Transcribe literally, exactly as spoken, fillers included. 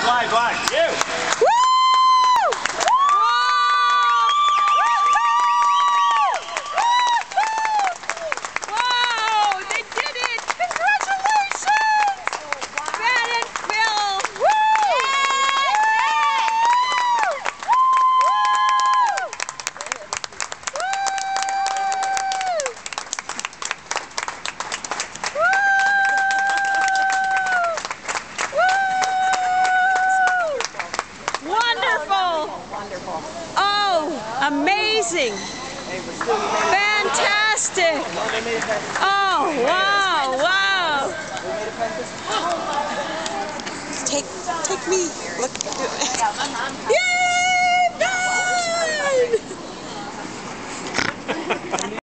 flag, flag. You. Woo! Wow, they did it! Congratulations! Ben and Phil! Woo! Wonderful! Oh, amazing! Fantastic! Oh, wow, wow! Take, take me. Look, Yay!